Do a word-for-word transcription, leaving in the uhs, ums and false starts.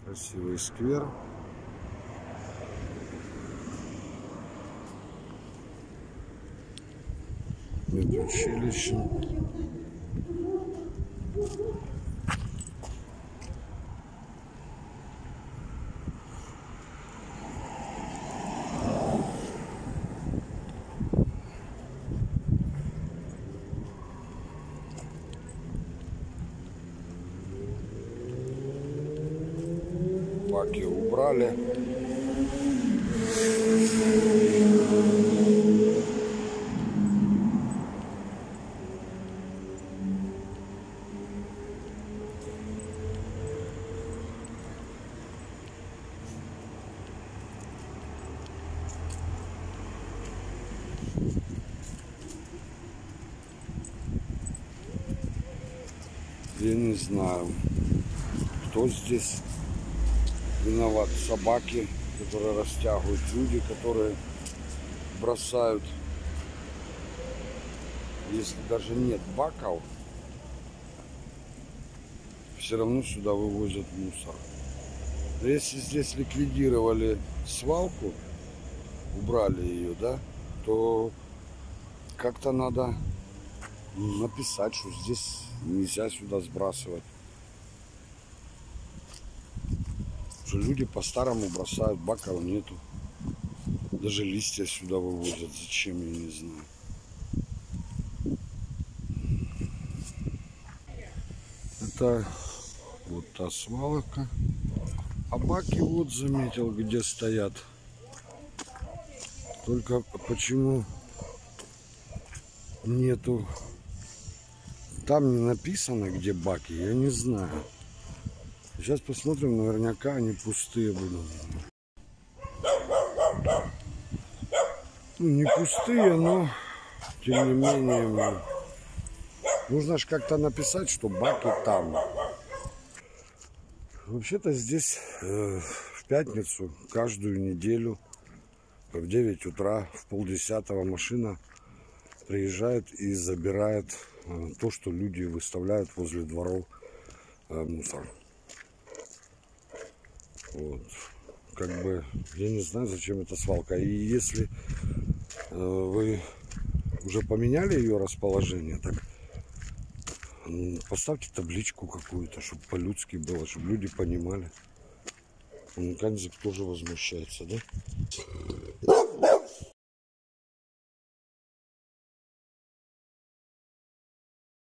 Красивый сквер. Медучилище. Баки убрали. Я не знаю, кто здесь виноват. Собаки, которые растягивают, люди, которые бросают. Если даже нет баков, все равно сюда вывозят мусор. Но если здесь ликвидировали свалку, убрали ее, да, то как-то надо написать, что здесь нельзя сюда сбрасывать. Что люди по-старому бросают, баков нету. Даже листья сюда вывозят. Зачем, я не знаю. Это вот та свалка. А баки вот заметил, где стоят. Только почему нету, там не написано, где баки, я не знаю. Сейчас посмотрим, наверняка они пустые будут. Ну, не пустые, но тем не менее нужно же как-то написать, что баки там. Вообще-то здесь э, в пятницу каждую неделю в девять утра, в полдесятого машина приезжает и забирает э, то, что люди выставляют возле дворов, э, мусор. Вот. Как бы я не знаю, зачем эта свалка. И если э, вы уже поменяли ее расположение, так э, поставьте табличку какую-то, чтобы по-людски было, чтобы люди понимали. Механик тоже возмущается, да?